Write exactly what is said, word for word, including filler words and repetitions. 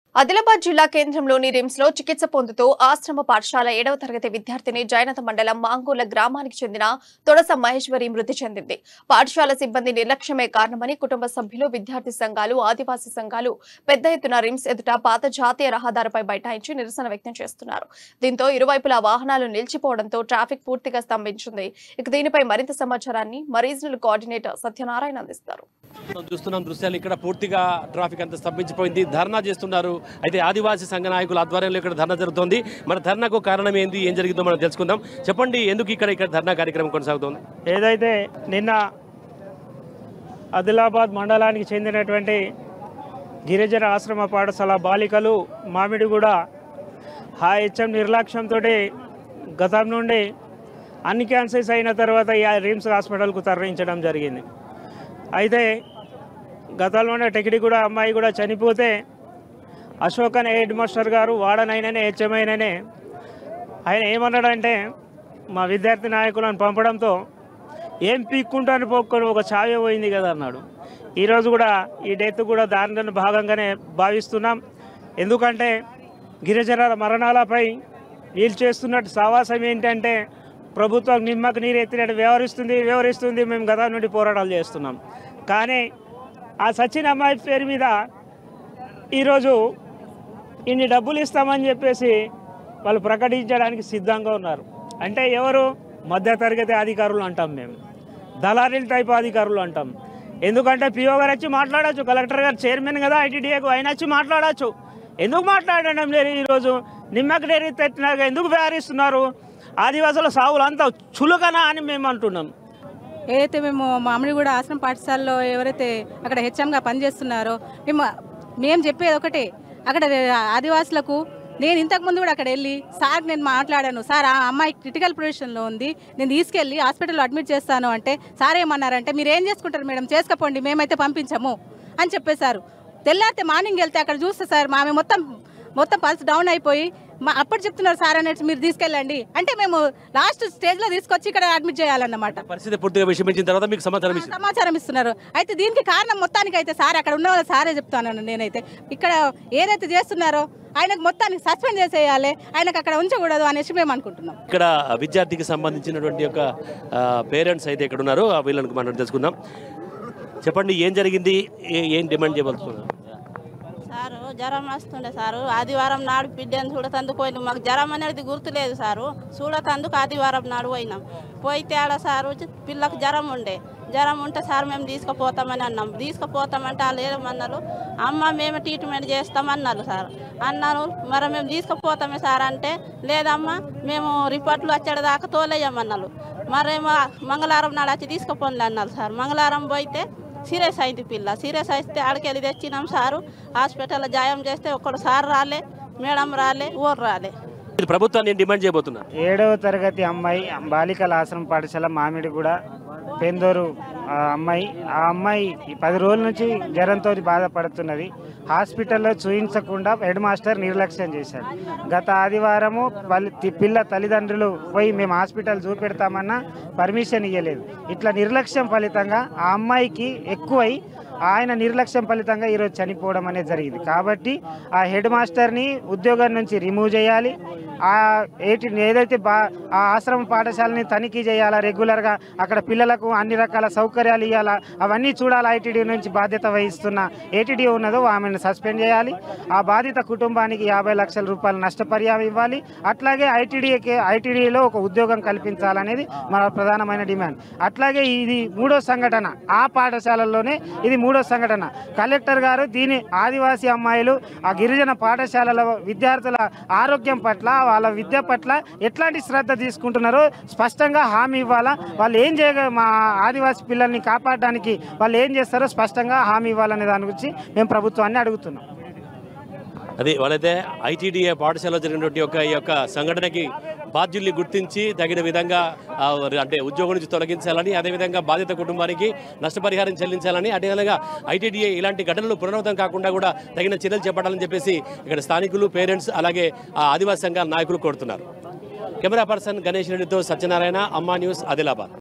ఆదిలాబాద్ జిల్లా కేంద్రంలోని రిమ్స్ లో చికిత్స పొందుతూ ఆశ్రమ పాఠశాల ఏడవ తరగతి విద్యార్థిని జైనత మండలం మాంగూల గ్రామానికి చెందిన తొడస మహేశ్వరి మృతి చెందింది. పాఠశాల సిబ్బంది నిర్లక్ష్యమే కారణమని కుటుంబ సభ్యులు, విద్యార్థి సంఘాలు, ఆదివాసీ సంఘాలు పెద్ద ఎత్తున రిమ్స్ ఎదుట పాత జాతీయ రహదారిపై బైఠాయించి నిరసన వ్యక్తం చేస్తున్నారు. దీంతో ఇరువైపులా వాహనాలు నిలిచిపోవడంతో ట్రాఫిక్ పూర్తిగా స్తంభించింది. ఇక దీనిపై మరింత సమాచారాన్ని మా రీజనల్ కోఆర్డినేటర్ సత్యనారాయణ అందిస్తారు. చూస్తున్నాం దృశ్యాలు ఇక్కడ పూర్తిగా ట్రాఫిక్ అంతా స్తంభించిపోయింది. ధర్నా చేస్తున్నారు. అయితే ఆదివాసీ సంఘ నాయకుల ఆధ్వర్యంలో ఇక్కడ ధర్నా జరుగుతోంది. మన ధర్నాకు కారణం ఏంది, ఏం జరిగిందో మనం తెలుసుకుందాం. చెప్పండి, ఎందుకు ఇక్కడ ఇక్కడ ధర్నా కార్యక్రమం కొనసాగుతోంది? ఏదైతే నిన్న ఆదిలాబాద్ మండలానికి చెందినటువంటి గిరిజన ఆశ్రమ పాఠశాల బాలికలు మామిడిగూడ ఆ హెచ్ఎం నిర్లక్ష్యంతో గతం నుండి అన్ని క్యాన్సర్స్ అయిన తర్వాత ఈ రిమ్స్ హాస్పిటల్కు తరలించడం జరిగింది. అయితే గతంలోనే టెకిడి కూడా అమ్మాయి కూడా చనిపోతే అశోక్ అనే హెడ్ మాస్టర్ గారు వాడనైననే హెచ్ఎంఐననే ఆయన ఏమన్నాడంటే మా విద్యార్థి నాయకులను పంపడంతో ఏం పీక్కుంటాను పోక్కొని ఒక చావే పోయింది కదా అన్నాడు. ఈరోజు కూడా ఈ డెత్ కూడా దానిలో భాగంగానే భావిస్తున్నాం. ఎందుకంటే గిరిజనుల మరణాలపై వీళ్ళు చేస్తున్నట్టు సావాసం ఏంటంటే ప్రభుత్వం నిమ్మకు నీరు ఎత్తినట్టు వ్యవహరిస్తుంది వ్యవహరిస్తుంది మేము గతం నుండి పోరాటాలు చేస్తున్నాం. కానీ ఆ సచిన్ అమ్మాయి పేరు మీద ఈరోజు ఇన్ని డబ్బులు ఇస్తామని చెప్పేసి వాళ్ళు ప్రకటించడానికి సిద్ధంగా ఉన్నారు. అంటే ఎవరు? మధ్యతరగతి అధికారులు అంటాం, మేము దళారీల టైప్ అధికారులు అంటాం. ఎందుకంటే పిఓ గారు వచ్చి మాట్లాడచ్చు, కలెక్టర్ గారు చైర్మన్ కదా ఐటీడీఏకు, ఆయన వచ్చి మాట్లాడచ్చు. ఎందుకు మాట్లాడడం లేదు? ఈరోజు నిమ్మకు నీరు తెచ్చినాక ఎందుకు వ్యవహరిస్తున్నారు? ఆదివాసుల సాగులు అంతా చులకనా అని మేము అంటున్నాం. ఏదైతే మేము మామిడిగూడ ఆశ్రమ పాఠశాలలో ఎవరైతే అక్కడ హెచ్ఎంగా పనిచేస్తున్నారో మేము మేము చెప్పేది ఒకటే, అక్కడ ఆదివాసులకు నేను ఇంతకుముందు కూడా అక్కడ వెళ్ళి సార్ నేను మాట్లాడాను, సార్ ఆ అమ్మాయి క్రిటికల్ పొజిషన్లో ఉంది, నేను తీసుకెళ్ళి హాస్పిటల్లో అడ్మిట్ చేస్తాను అంటే సార్ ఏమన్నారంటే మీరు ఏం చేసుకుంటారు మేడం, చేసుకపోండి, మేమైతే పంపించము అని చెప్పేశారు. తెల్లారితే మార్నింగ్ వెళ్తే అక్కడ చూస్తే సార్ మామే మొత్తం మొత్తం పల్స్ డౌన్ అయిపోయి మా అప్పుడు చెప్తున్నారు సార్ అనేది మీరు తీసుకెళ్ళండి అంటే మేము లాస్ట్ స్టేజ్లో తీసుకొచ్చి ఇక్కడ అడ్మిట్ చేయాలన్నమాట. పరిస్థితి పూర్తిగా విషమించిన తర్వాత మీకు సమాచారం సమాచారం ఇస్తున్నారు. అయితే దీనికి కారణం మొత్తానికి అయితే సార్ అక్కడ ఉన్న వాళ్ళు సారే చెప్తాను. నేనైతే ఇక్కడ ఏదైతే చేస్తున్నారో ఆయనకు మొత్తానికి సస్పెండ్ చేసేయాలి, ఆయనకు అక్కడ ఉంచకూడదు అనేసి మేము అనుకుంటున్నాం. ఇక్కడ విద్యార్థికి సంబంధించినటువంటి యొక్క పేరెంట్స్ అయితే ఇక్కడ ఉన్నారు, వీళ్ళని మనం తెలుసుకుందాం. చెప్పండి, ఏం జరిగింది, ఏం డిమాండ్ చేయవలసింది? సారు జ్వరం వస్తుండే సారు, ఆదివారం నాడు బిడ్డను చూడతందుకు పోయినాం. మాకు జ్వరం అనేది గుర్తులేదు సారు, చూడతందుకు ఆదివారం నాడు పోయినాం. పోయితే ఆడ సారు పిల్లకు జ్వరం ఉండే, జ్వరం ఉంటే సార్ మేము తీసుకుపోతామని అన్నాం. తీసుకుపోతామంటే వాళ్ళు ఏమన్నారు, అమ్మ మేము ట్రీట్మెంట్ చేస్తామన్నారు సార్. అన్నారు మరి మేము తీసుకుపోతామే సార్ అంటే లేదమ్మా మేము రిపోర్ట్లు వచ్చేదాకా తోలేయమన్నారు. మరేమో మంగళవారం నాడు వచ్చి తీసుకుపోండి అన్నారు సార్. మంగళవారం పోయితే సీరియస్ అయింది పిల్ల, సీరియస్ అయితే ఆడికెళ్ళి తెచ్చినాం సారు. హాస్పిటల్లో జాయం చేస్తే ఒక్కడు సార్ రాలే, మేడం రాలే, ఊరు రాలే. ప్రభుత్వాన్ని డిమాండ్ చేయబోతున్నా. ఏడవ తరగతి అమ్మాయి బాలికల ఆశ్రమ పాఠశాల మామిడిగూడ పెందూరు అమ్మాయి ఆ అమ్మాయి పది రోజుల నుంచి జ్వరంతో బాధపడుతున్నది. హాస్పిటల్లో చూయించకుండా హెడ్ మాస్టర్ నిర్లక్ష్యం చేశారు. గత ఆదివారము పిల్ల తల్లిదండ్రులు పోయి మేము హాస్పిటల్ చూపెడతామన్నా పర్మిషన్ ఇవ్వలేదు. ఇట్లా నిర్లక్ష్యం ఫలితంగా ఆ అమ్మాయికి ఎక్కువై ఆయన నిర్లక్ష్యం ఫలితంగా ఈరోజు చనిపోవడం అనేది జరిగింది. కాబట్టి ఆ హెడ్ మాస్టర్ని ఉద్యోగం నుంచి రిమూవ్ చేయాలి. ఆ ఏటి ఏదైతే బా ఆ ఆశ్రమ పాఠశాలని తనిఖీ చేయాలా, రెగ్యులర్గా అక్కడ పిల్లలకు అన్ని రకాల సౌకర్యాలు ఇవ్వాలా, అవన్నీ చూడాలి. ఐటీడీ నుంచి బాధ్యత వహిస్తున్న ఏటీడీ ఉన్నదో ఆమెను సస్పెండ్ చేయాలి. ఆ బాధిత కుటుంబానికి యాభై లక్షల రూపాయల నష్టపరిహారం ఇవ్వాలి. అట్లాగే ఐటీడీకి ఐటీడీలో ఒక ఉద్యోగం కల్పించాలనేది మన ప్రధానమైన డిమాండ్. అట్లాగే ఇది మూడో సంఘటన, ఆ పాఠశాలల్లోనే ఇది మూడో సంఘటన. కలెక్టర్ గారు దీని ఆదివాసీ అమ్మాయిలు ఆ గిరిజన పాఠశాలల విద్యార్థుల ఆరోగ్యం పట్ల, వాళ్ళ విద్య పట్ల ఎట్లాంటి శ్రద్ధ తీసుకుంటున్నారో స్పష్టంగా హామీ ఇవ్వాలా. వాళ్ళు ఏం చేయ మా ఆదివాసీ పిల్లల్ని కాపాడడానికి వాళ్ళు ఏం చేస్తారో స్పష్టంగా హామీ ఇవ్వాలనే దాని గురించి మేము ప్రభుత్వాన్ని అడుగుతున్నాం. అది వాళ్ళైతే ఐటీడీఏ పాఠశాలలో జరిగినటువంటి యొక్క ఈ యొక్క సంఘటనకి బాధ్యుల్ని గుర్తించి తగిన విధంగా అంటే ఉద్యోగం నుంచి తొలగించాలని, అదేవిధంగా బాధిత కుటుంబానికి నష్టపరిహారం చెల్లించాలని, అదేవిధంగా ఐటీడీఏ ఇలాంటి ఘటనలు పునరావృతం కాకుండా కూడా తగిన చర్యలు చేపట్టాలని చెప్పేసి ఇక్కడ స్థానికులు, పేరెంట్స్, అలాగే ఆదివాసీ సంఘాల నాయకులు కోరుతున్నారు. కెమెరా పర్సన్ గణేష్ రెడ్డితో సత్యనారాయణ, అమ్మా న్యూస్, ఆదిలాబాద్.